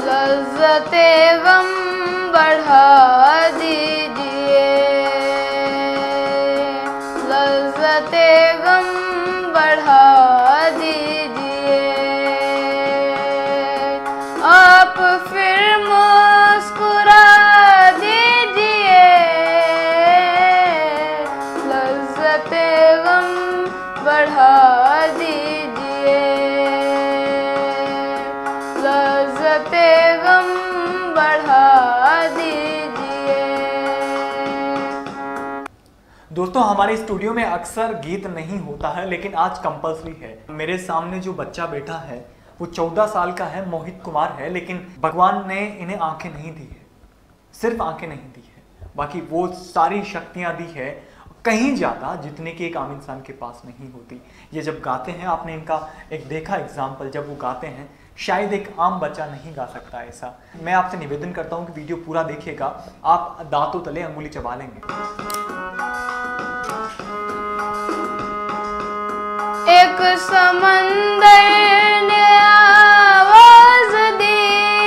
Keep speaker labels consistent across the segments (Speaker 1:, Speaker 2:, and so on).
Speaker 1: लज़्ज़ते गम बढ़ा दीजिए, लज़्ज़ते गम बढ़ा दीजिए। आप फिर मुस्कुरा दीजिए, लज़्ज़ते गम बढ़ा दीजिए, लज़्ज़ते गम बढ़ा दीजिए।
Speaker 2: दोस्तों, हमारे स्टूडियो में अक्सर गीत नहीं होता है, लेकिन आज कंपल्सरी है। मेरे सामने जो बच्चा बैठा है वो 14 साल का है, मोहित कुमार है, लेकिन भगवान ने इन्हें आंखें नहीं दी है, सिर्फ आंखें नहीं दी है, बाकी वो सारी शक्तियां दी है कहीं ज़्यादा, जितने की एक आम इंसान के पास नहीं होती। ये जब गाते हैं, आपने इनका एक देखा एग्जाम्पल, जब वो गाते हैं शायद एक आम बच्चा नहीं गा सकता ऐसा। मैं आपसे निवेदन करता हूँ कि वीडियो पूरा देखिएगा, आप दांतों तले अंगुली चबा लेंगे।
Speaker 1: एक समंदर ने आवाज दी,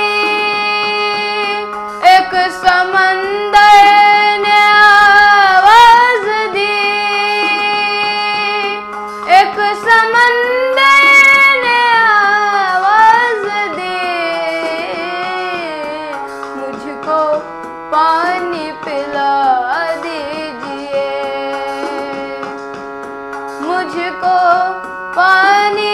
Speaker 1: एक समंदर ने आवाज दी, एक समंदर ने आवाज दी, मुझको पानी पिला दीजिए, मुझको पानी,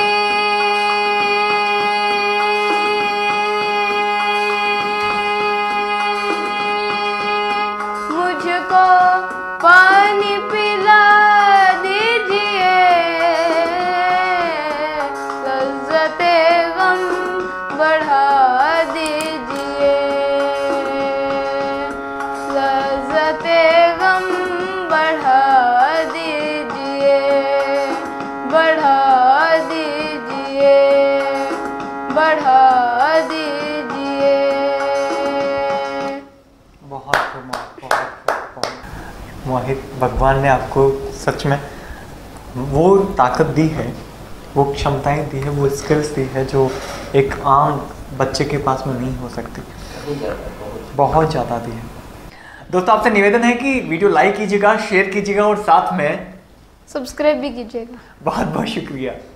Speaker 1: मुझको पानी पिला दीजिए, लज़्ज़ते गम बढ़ा दीजिए, लज़्ज़ते गम बढ़ा दीजिए, बढ़ा दीजिए, बढ़ा दीजिए।
Speaker 2: बहुत मोहित, भगवान ने आपको सच में वो ताकत दी है, वो क्षमताएं दी है, वो स्किल्स दी है जो एक आम बच्चे के पास में नहीं हो सकती, बहुत ज़्यादा दी है। दोस्तों, आपसे निवेदन है कि वीडियो लाइक कीजिएगा, शेयर कीजिएगा और साथ में
Speaker 1: सब्सक्राइब भी कीजिएगा।
Speaker 2: बहुत बहुत शुक्रिया।